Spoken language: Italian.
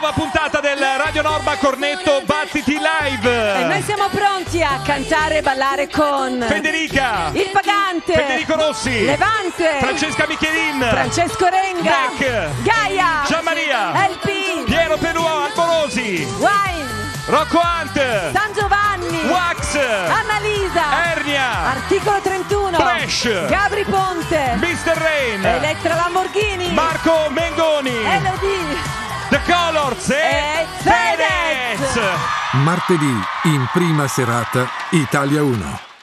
nuova puntata del Radio Norma Cornetto Battiti Live. E noi siamo pronti a cantare e ballare con Federica, Il Pagante, Federico Rossi, Levante, Francesca Michelin, Francesco Renga, Beck, Gaia, Gianmaria, LP, Piero Pelù Alborosi, Wine, Rocco Hunt, San Giovanni, Wax, Annalisa, Ernia, Articolo 31, Fresh, Gabri Ponte, Mr. Rain, Elettra Lamborghini, Marco Mengoni, Elodie, The Colors e Fedez. Fedez. Martedì in prima serata Italia 1.